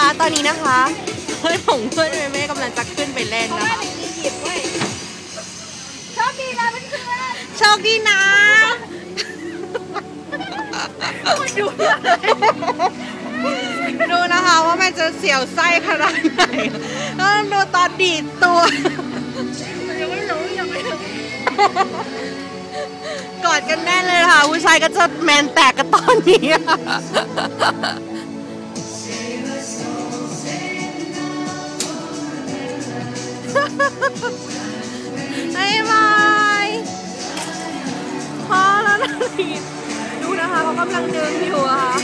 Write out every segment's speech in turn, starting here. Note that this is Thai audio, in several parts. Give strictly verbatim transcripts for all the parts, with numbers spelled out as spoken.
คะตอนนี้นะคะเพื่อนของเพื่อนเมเม่กำลังจะขึ้นไปเล่นนะคะโชคดีนะเพื่อนโชคดีนะดูนะคะว่ามันจะเสียวไส้ขนาดไหนต้องดูตอนดีดตัวยังไม่รู้ยังไม่รู้กอดกันแน่เลยค่ะผู้ชายก็จะแมนแตกกันตอนนี้บายบายพอแล้วนะดูนะคะเขากำลังดึงอยู่อะค่ะ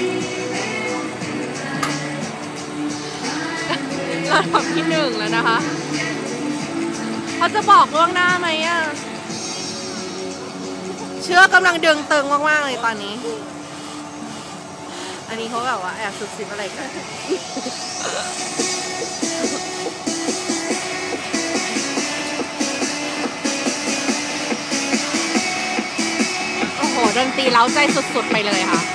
เราทำที่หนึ่งแล้วนะคะเขาจะบอกล่วงหน้าไหมอะเชือกกำลังดึงตึงมากๆเลยตอนนี้อันนี้เขาแบบว่าแอบซุบซิบอะไรกันโอ้โหดนตรีเล้าใจสุดๆไปเลยค่ะ